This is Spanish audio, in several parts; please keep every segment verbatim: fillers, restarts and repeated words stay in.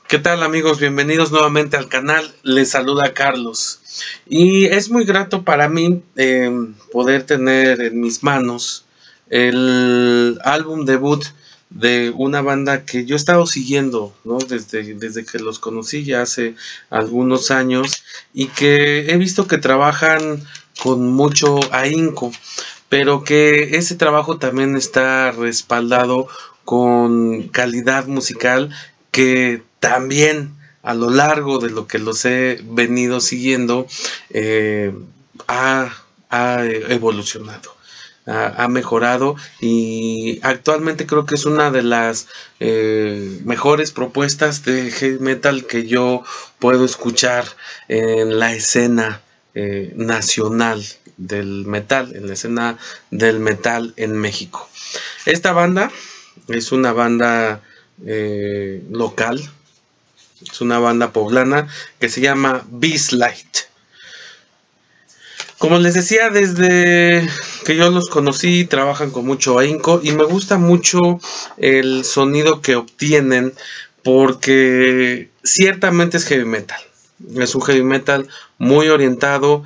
¿Qué tal, amigos? Bienvenidos nuevamente al canal. Les saluda Carlos. Y es muy grato para mí eh, poder tener en mis manos el álbum debut de una banda que yo he estado siguiendo, ¿no? Desde, desde que los conocí ya hace algunos años y que he visto que trabajan con mucho ahínco, pero que ese trabajo también está respaldado con calidad musical que también a lo largo de lo que los he venido siguiendo eh, ha, ha evolucionado, ha, ha mejorado y actualmente creo que es una de las eh, mejores propuestas de heavy metal que yo puedo escuchar en la escena eh, nacional del metal, en la escena del metal en México. Esta banda es una banda eh, local, es una banda poblana que se llama Beastlight. Como les decía, desde que yo los conocí, trabajan con mucho ahínco y me gusta mucho el sonido que obtienen porque ciertamente es heavy metal. Es un heavy metal muy orientado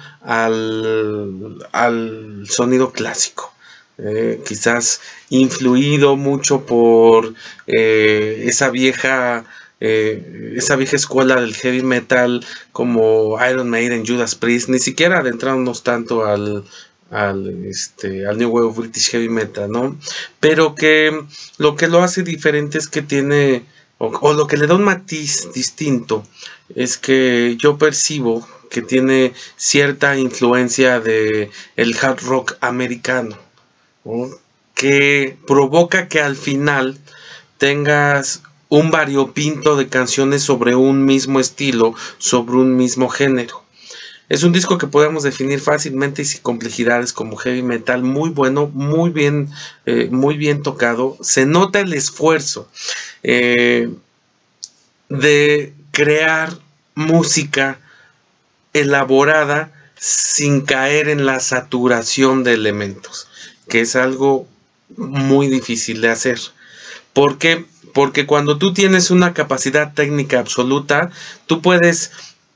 al, al sonido clásico. Eh, quizás influido mucho por eh, esa vieja eh, esa vieja escuela del heavy metal como Iron Maiden, Judas Priest, ni siquiera adentrándonos tanto al al, este, al New Wave of British Heavy Metal, ¿no? Pero que lo que lo hace diferente es que tiene, o, o lo que le da un matiz distinto, es que yo percibo que tiene cierta influencia de el hard rock americano, ¿no? Que provoca que al final tengas un variopinto de canciones sobre un mismo estilo, sobre un mismo género. Es un disco que podemos definir fácilmente y sin complejidades como heavy metal, muy bueno, muy bien, eh, muy bien tocado. Se nota el esfuerzo eh, de crear música elaborada sin caer en la saturación de elementos, que es algo muy difícil de hacer. ¿Por qué? Porque cuando tú tienes una capacidad técnica absoluta, tú puedes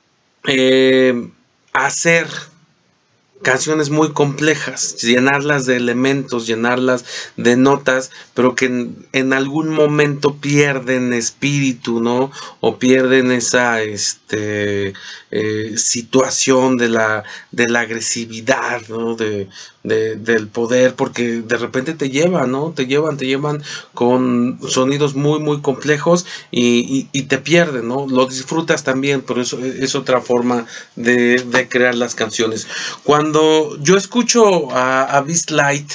eh, hacer canciones muy complejas, llenarlas de elementos, llenarlas de notas, pero que en, en algún momento pierden espíritu, ¿no? O pierden esa este, eh, situación de la, de la agresividad, ¿no? De, de, del poder, porque de repente te llevan, ¿no? Te llevan, te llevan con sonidos muy, muy complejos y, y, y te pierden, ¿no? Lo disfrutas también, pero eso es otra forma de, de crear las canciones. Cuando Cuando yo escucho a, a Beastlight,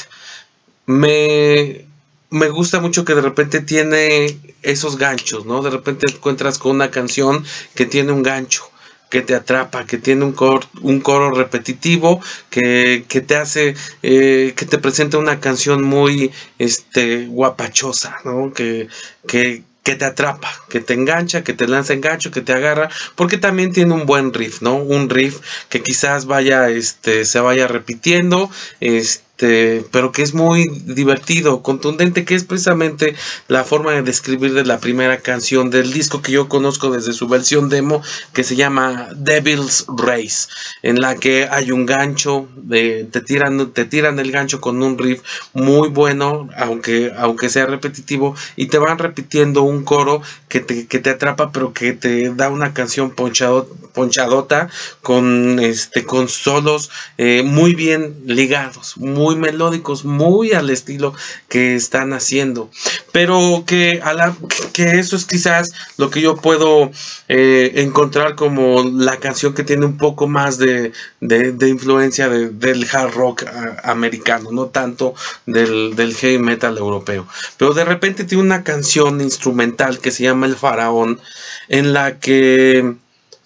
me, me gusta mucho que de repente tiene esos ganchos, ¿no? De repente encuentras con una canción que tiene un gancho, que te atrapa, que tiene un coro, un coro repetitivo, que, que te hace, eh, que te presenta una canción muy este, guapachosa, ¿no? Que, que, que te atrapa, que te engancha, que te lanza engancho, que te agarra, porque también tiene un buen riff, ¿no? Un riff que quizás vaya, este, se vaya repitiendo, este, pero que es muy divertido, contundente, que es precisamente la forma de describir de la primera canción del disco que yo conozco desde su versión demo, que se llama Devil's Race, en la que hay un gancho, de, te tiran, te tiran el gancho con un riff muy bueno, aunque, aunque sea repetitivo, y te van repitiendo un un coro que te, que te atrapa, pero que te da una canción ponchado, ponchadota con, este, con solos eh, muy bien ligados, muy melódicos, muy al estilo que están haciendo, pero que, a la, que eso es quizás lo que yo puedo eh, encontrar como la canción que tiene un poco más de, de, de influencia de, del hard rock a, americano, no tanto del, del heavy metal europeo, pero de repente tiene una canción instrumental que se llama El Faraón, en la que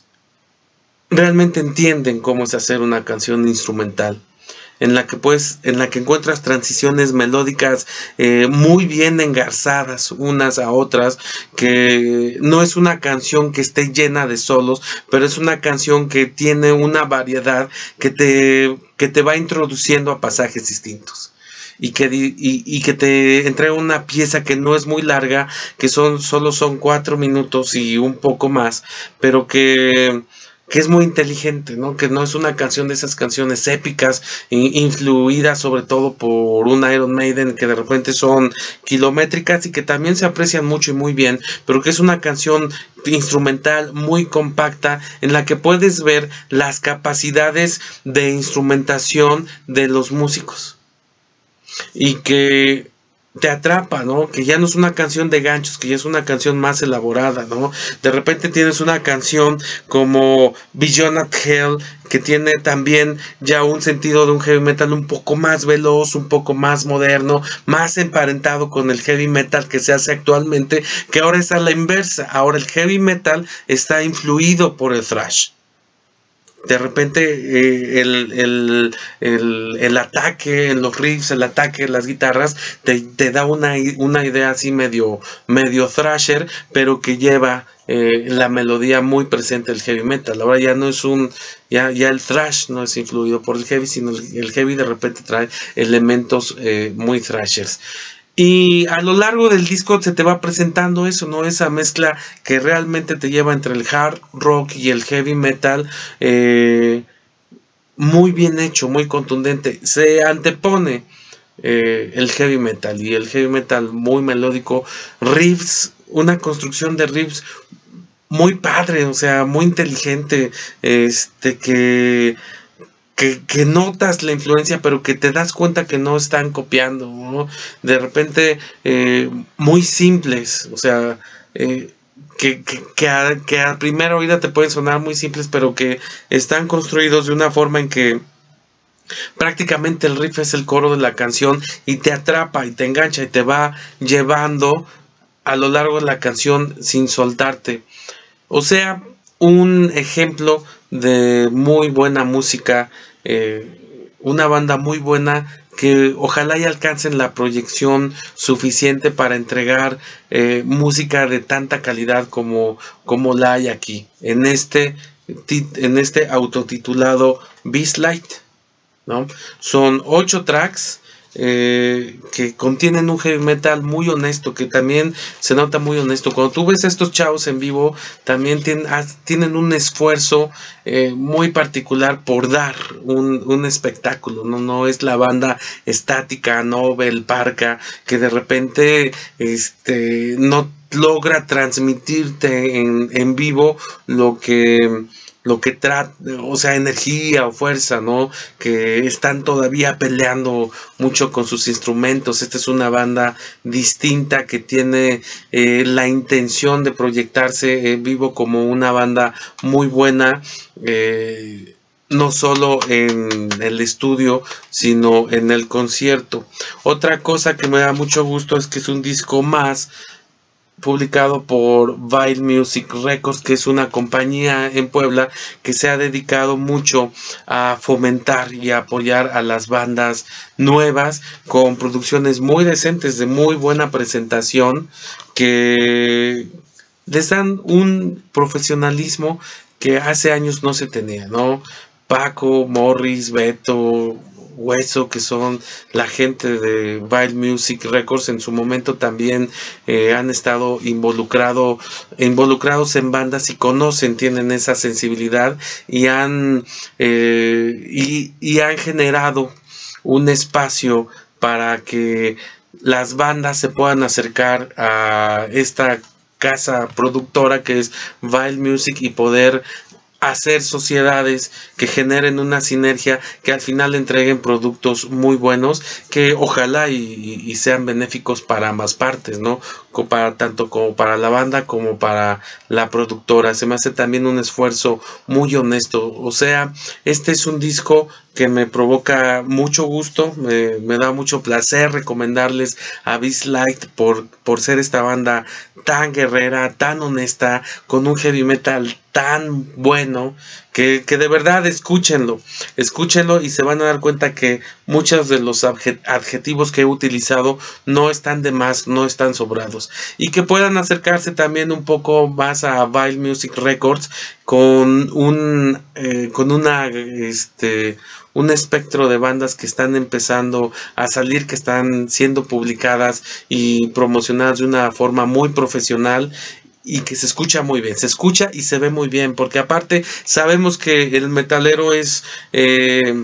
realmente entienden cómo es hacer una canción instrumental, en la que pues en la que encuentras transiciones melódicas eh, muy bien engarzadas unas a otras, que no es una canción que esté llena de solos, pero es una canción que tiene una variedad que te, que te va introduciendo a pasajes distintos. y que, y, y que te entrega una pieza que no es muy larga, que son solo son cuatro minutos y un poco más, pero que que es muy inteligente, ¿no? Que no es una canción de esas canciones épicas, influidas sobre todo por un Iron Maiden, que de repente son kilométricas y que también se aprecian mucho y muy bien, pero que es una canción instrumental muy compacta en la que puedes ver las capacidades de instrumentación de los músicos y que te atrapa, ¿no? Que ya no es una canción de ganchos, que ya es una canción más elaborada, ¿no? De repente tienes una canción como Beyond at Hell, que tiene también ya un sentido de un heavy metal un poco más veloz, un poco más moderno, más emparentado con el heavy metal que se hace actualmente, que ahora es a la inversa. Ahora el heavy metal está influido por el thrash. De repente eh, el, el, el, el ataque en los riffs, el ataque en las guitarras te, te da una, una idea así medio, medio thrasher, pero que lleva eh, la melodía muy presente del heavy metal. Ahora ya no es un, ya, ya el thrash no es influido por el heavy, sino el, el heavy de repente trae elementos eh, muy thrashers. Y a lo largo del disco se te va presentando eso, ¿no? Esa mezcla que realmente te lleva entre el hard rock y el heavy metal. Eh, muy bien hecho, muy contundente. Se antepone eh, el heavy metal, y el heavy metal muy melódico. Riffs, una construcción de riffs muy padre, o sea, muy inteligente. Este que... Que, que notas la influencia, pero que te das cuenta que no están copiando, ¿no? De repente, eh, muy simples, o sea, eh, que, que, que, a, que a primera oída te pueden sonar muy simples, pero que están construidos de una forma en que prácticamente el riff es el coro de la canción y te atrapa y te engancha y te va llevando a lo largo de la canción sin soltarte. O sea, un ejemplo de muy buena música, eh, una banda muy buena que ojalá y alcancen la proyección suficiente para entregar eh, música de tanta calidad como, como la hay aquí, en este, en este autotitulado Beastlight, ¿no? Son ocho tracks. Eh, que contienen un heavy metal muy honesto, que también se nota muy honesto. Cuando tú ves a estos chavos en vivo, también tienen, tienen un esfuerzo eh, muy particular por dar un, un espectáculo, ¿no? No es la banda estática, Nobel, Parca, que de repente este, no logra transmitirte en, en vivo lo que... lo que trata, o sea, energía o fuerza, ¿no? Que están todavía peleando mucho con sus instrumentos. Esta es una banda distinta que tiene eh, la intención de proyectarse en vivo como una banda muy buena, eh, no solo en el estudio, sino en el concierto. Otra cosa que me da mucho gusto es que es un disco más publicado por Vile Music Records, que es una compañía en Puebla que se ha dedicado mucho a fomentar y a apoyar a las bandas nuevas con producciones muy decentes, de muy buena presentación, que les dan un profesionalismo que hace años no se tenía, ¿no? Paco, Morris, Beto, Hueso, que son la gente de Vile Music Records, en su momento también eh, han estado involucrado, involucrados en bandas y conocen, tienen esa sensibilidad y han, eh, y, y han generado un espacio para que las bandas se puedan acercar a esta casa productora que es Vile Music y poder hacer sociedades que generen una sinergia, que al final entreguen productos muy buenos, que ojalá y, y sean benéficos para ambas partes, ¿no? Para, tanto como para la banda como para la productora. Se me hace también un esfuerzo muy honesto. O sea, este es un disco que me provoca mucho gusto, me, me da mucho placer recomendarles a Beastlight por, por ser esta banda tan guerrera, tan honesta, con un heavy metal tan bueno que, que de verdad escúchenlo, escúchenlo y se van a dar cuenta que muchos de los adjetivos que he utilizado no están de más, no están sobrados, y que puedan acercarse también un poco más a Vile Music Records con un eh, con una este un espectro de bandas que están empezando a salir, que están siendo publicadas y promocionadas de una forma muy profesional y que se escucha muy bien, se escucha y se ve muy bien, porque aparte sabemos que el metalero es eh,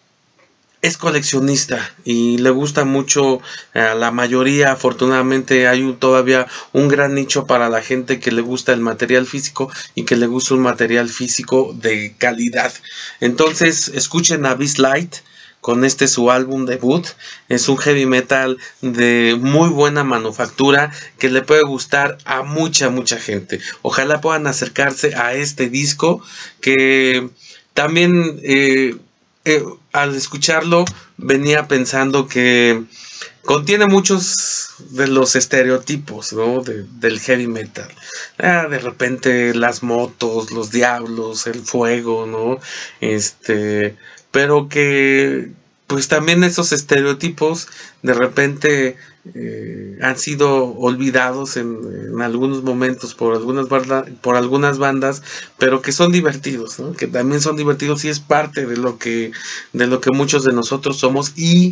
es coleccionista y le gusta mucho a la mayoría. Afortunadamente hay un, todavía un gran nicho para la gente que le gusta el material físico y que le gusta un material físico de calidad. Entonces escuchen a Beast Light con este su álbum debut. Es un heavy metal de muy buena manufactura que le puede gustar a mucha mucha gente. Ojalá puedan acercarse a este disco que también eh, eh, al escucharlo venía pensando que contiene muchos de los estereotipos, ¿no? de, del heavy metal. Ah, de repente las motos, los diablos, el fuego, ¿no? Este, pero que pues también esos estereotipos de repente eh, han sido olvidados en, en algunos momentos por algunas bandas, por algunas bandas, pero que son divertidos, ¿no? Que también son divertidos y es parte de lo que de lo que muchos de nosotros somos. Y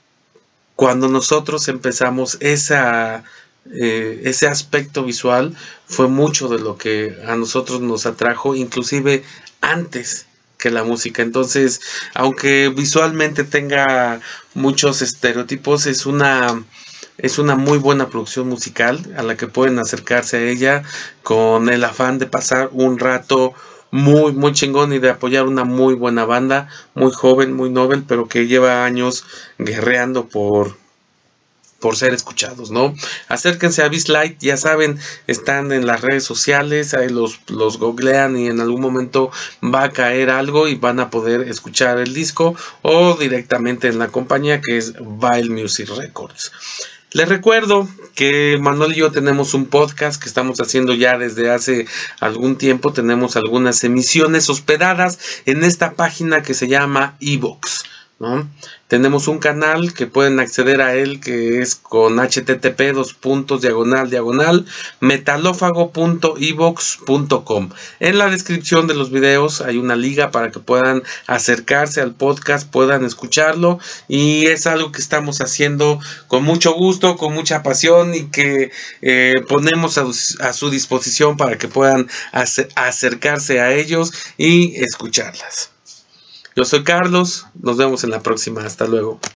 cuando nosotros empezamos esa eh, ese aspecto visual fue mucho de lo que a nosotros nos atrajo, inclusive antes que la música. Entonces, aunque visualmente tenga muchos estereotipos, es una es una muy buena producción musical a la que pueden acercarse a ella con el afán de pasar un rato muy muy chingón y de apoyar una muy buena banda, muy joven, muy novel, pero que lleva años guerreando por por ser escuchados, ¿no? Acérquense a Beast Light, ya saben, están en las redes sociales, ahí los, los googlean y en algún momento va a caer algo y van a poder escuchar el disco, o directamente en la compañía que es Vile Music Records. Les recuerdo que Manuel y yo tenemos un podcast que estamos haciendo ya desde hace algún tiempo. Tenemos algunas emisiones hospedadas en esta página que se llama iVoox, ¿no? Tenemos un canal que pueden acceder a él, que es con http dos puntos diagonal diagonal metalófago punto ivox punto com. En la descripción de los videos hay una liga para que puedan acercarse al podcast, puedan escucharlo, y es algo que estamos haciendo con mucho gusto, con mucha pasión, y que eh, ponemos a, a su disposición para que puedan acer acercarse a ellos y escucharlas. Yo soy Carlos, nos vemos en la próxima, hasta luego.